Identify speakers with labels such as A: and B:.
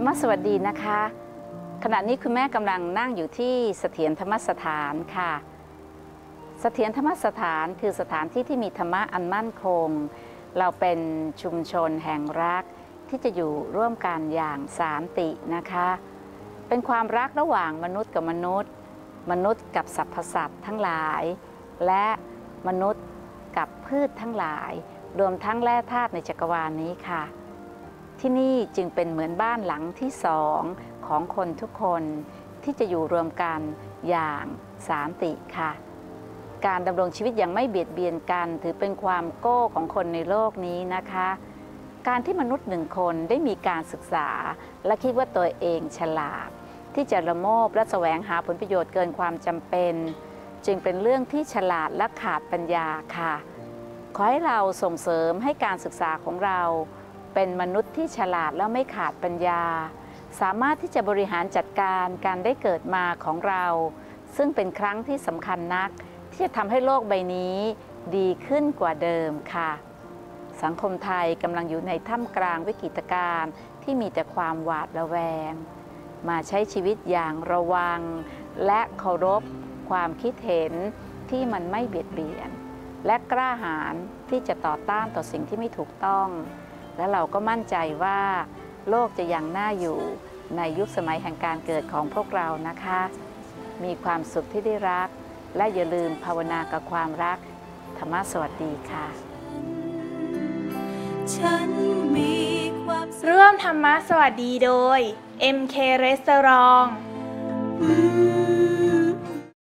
A: มสวัสดีนะคะขณะนี้คุณแม่กำลังนั่งอยู่ที่เสถียรธรรมสถานค่ะเสถียรธรรมสถานคือสถานที่ที่มีธรรมะอันมั่นคงเราเป็นชุมชนแห่งรักที่จะอยู่ร่วมกันอย่างสันตินะคะเป็นความรักระหว่างมนุษย์กับมนุษย์มนุษย์กับสรรพสัตว์ทั้งหลายและมนุษย์กับพืชทั้งหลายรวมทั้งแร่ธาตุในจักรวาลนี้ค่ะที่นี่จึงเป็นเหมือนบ้านหลังที่สองของคนทุกคนที่จะอยู่รวมกันอย่างสันติค่ะการดำรงชีวิตอย่างไม่เบียดเบียนกันถือเป็นความโก้ของคนในโลกนี้นะคะการที่มนุษย์หนึ่งคนได้มีการศึกษาและคิดว่าตัวเองฉลาดที่จะละโมบและแสวงหาผลประโยชน์เกินความจำเป็นจึงเป็นเรื่องที่ฉลาดและขาดปัญญาค่ะขอให้เราส่งเสริมให้การศึกษาของเราเป็นมนุษย์ที่ฉลาดและไม่ขาดปัญญาสามารถที่จะบริหารจัดการการได้เกิดมาของเราซึ่งเป็นครั้งที่สำคัญนักที่จะทำให้โลกใบนี้ดีขึ้นกว่าเดิมค่ะสังคมไทยกำลังอยู่ในท่ามกลางวิกฤตการณ์ที่มีแต่ความหวาดระแวงมาใช้ชีวิตอย่างระวังและเคารพความคิดเห็นที่มันไม่เบียดเบียนและกล้าหาญที่จะต่อต้านต่อสิ่งที่ไม่ถูกต้องและเราก็มั่นใจว่าโลกจะยังน่าอยู่ในยุคสมัยแห่งการเกิดของพวกเรานะคะมีความสุขที่ได้รักและอย่าลืมภาวนากับความรักธรรมะสวัสดีค่ะ
B: ร่วมธรรมะสวัสดีโดย MK Restaurant